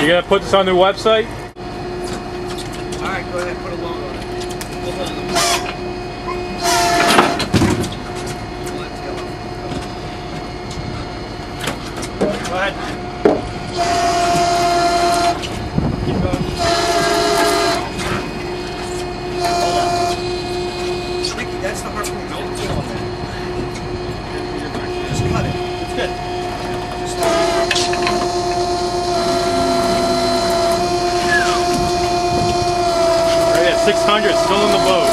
You gonna put this on the website? Alright, go ahead, put a logo on it. Go ahead. Keep going. Hold on. Ricky, that's the harpoon. Don't kill him. Just cut it. It's good. Right at 600, still in the boat.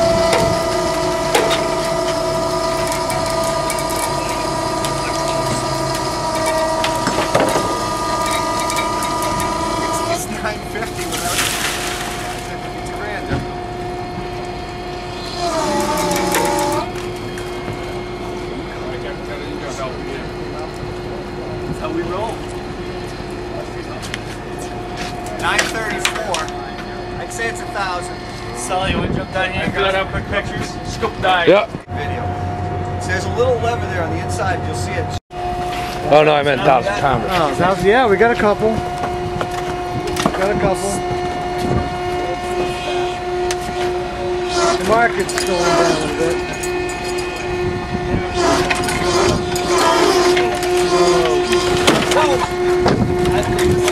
It's 950 without it's grand. That's how we roll. 934. I'd say it's 1,000. Sully, you want to jump down here and go out quick pictures? Scoop dive. Yep. Video. So there's a little lever there on the inside. You'll see it. Oh no, I meant 1,000 pounders. Oh, yeah, we got a couple. Got a couple. The market's going down a bit. Whoa!